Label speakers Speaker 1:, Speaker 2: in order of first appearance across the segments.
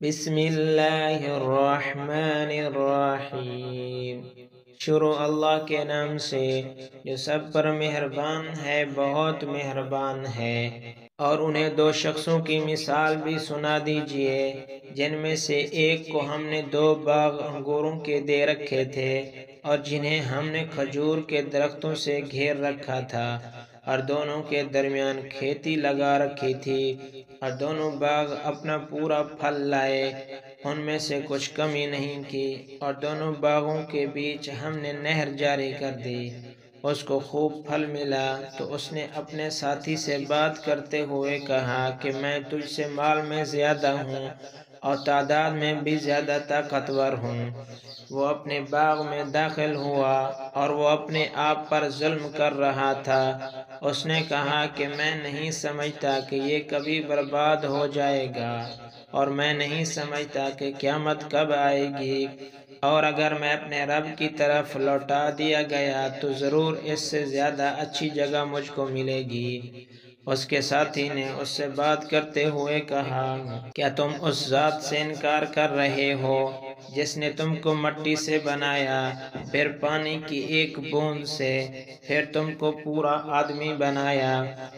Speaker 1: بسم اللہ الرحمن الرحیم۔ شروع اللہ کے نام سے جو سب پر مہربان ہے، بہت مہربان ہے۔ اور انہیں دو شخصوں کی مثال بھی سنا دیجئے جن میں سے ایک کو ہم نے 2 باغ انگوروں کے دے رکھے تھے اور جنہیں ہم نے کھجور کے درختوں سے گھیر رکھا تھا، اور دونوں کے درمیان کھیتی لگا رکھی تھی، اور دونوں باغ اپنا پورا پھل لائے، ان میں سے کچھ کمی نہیں کی۔ اور دونوں باغوں کے بیچ ہم نے نہر جاری کر دی، اس کو خوب پھل ملا۔ تو اس نے اپنے ساتھی سے بات کرتے ہوئے کہا کہ میں تجھ سے مال میں زیادہ ہوں اور تعداد میں بھی زیادہ طاقتور ہوں۔ وہ اپنے باغ میں داخل ہوا اور وہ اپنے آپ پر ظلم کر رہا تھا۔ اس نے کہا کہ میں نہیں سمجھتا کہ یہ کبھی برباد ہو جائے گا، اور میں نہیں سمجھتا کہ قیامت کب آئے گی، اور اگر میں اپنے رب کی طرف لوٹا دیا گیا تو ضرور اس سے زیادہ اچھی جگہ مجھ کو ملے گی۔ اس کے ساتھی نے اس سے بات کرتے ہوئے کہا، کیا تم اس ذات سے انکار کر رہے ہو جس نے تم کو مٹی سے بنایا، پھر پانی کی ایک بوند سے، پھر تم کو پورا آدمی بنایا؟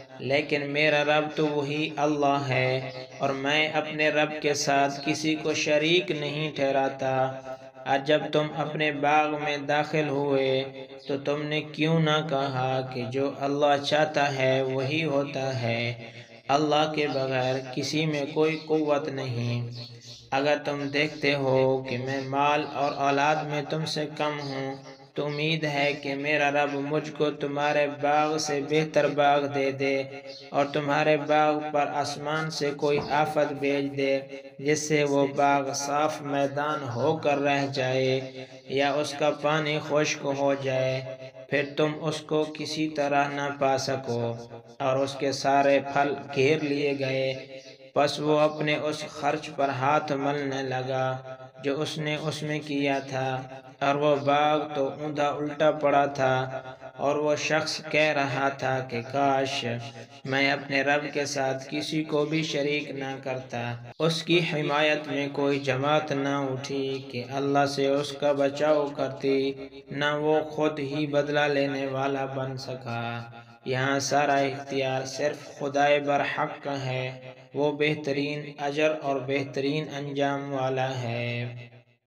Speaker 1: لیکن میرا رب تو وہی اللہ ہے، اور میں اپنے رب کے ساتھ کسی کو شریک نہیں ٹھہراتا۔ آج جب تم اپنے باغ میں داخل ہوئے تو تم نے کیوں نہ کہا کہ جو اللہ چاہتا ہے وہی ہوتا ہے، اللہ کے بغیر کسی میں کوئی قوت نہیں۔ اگر تم دیکھتے ہو کہ میں مال اور اولاد میں تم سے کم ہوں تو امید ہے کہ میرا رب مجھ کو تمہارے باغ سے بہتر باغ دے دے، اور تمہارے باغ پر آسمان سے کوئی آفت بھیج دے جس سے وہ باغ صاف میدان ہو کر رہ جائے یا اس کا پانی خشک ہو جائے، پھر تم اس کو کسی طرح نہ پا سکو، اور اس کے سارے پھل گھیر لیے گئے۔ پس وہ اپنے اس خرچ پر ہاتھ ملنے لگا جو اس نے اس میں کیا تھا، اور وہ باغ تو اوندھا الٹا پڑا تھا، اور وہ شخص کہہ رہا تھا کہ کاش میں اپنے رب کے ساتھ کسی کو بھی شریک نہ کرتا۔ اس کی حمایت میں کوئی جماعت نہ اٹھی کہ اللہ سے اس کا بچاؤ کرتی، نہ وہ خود ہی بدلہ لینے والا بن سکا۔ یہاں سارا اختیار صرف خدائے برحق کا ہے، وہ بہترین اجر اور بہترین انجام والا ہے۔